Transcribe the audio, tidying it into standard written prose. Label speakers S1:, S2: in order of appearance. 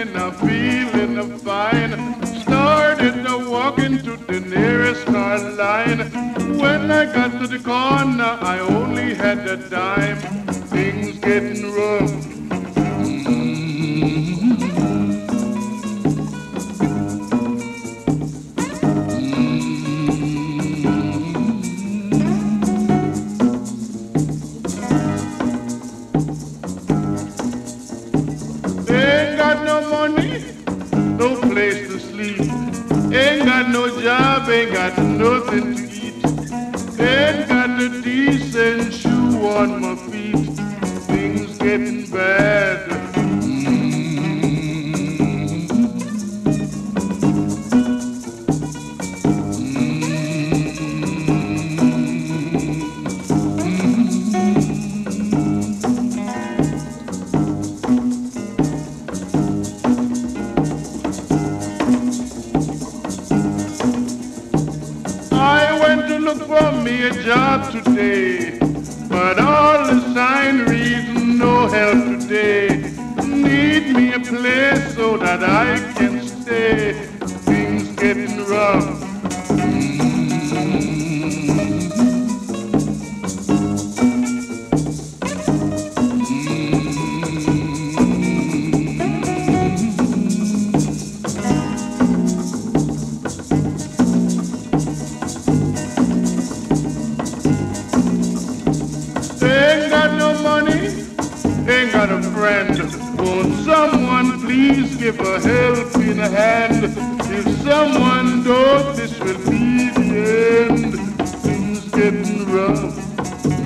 S1: morning, I'm feeling fine. Started walking to the nearest car line. When I got to the corner, I only had a dime. Things getting rough. Ain't got no money, no place to sleep. Ain't got no job, ain't got nothing to eat. Ain't got a decent shoe on my feet. Things getting bad. Look for me a job today, but all the sign reads no help today. Need me a place so that I can stay. Things getting rough. Ain't got a friend. Won't someone please give a helping hand? If someone don't, this will be the end. Things getting rough.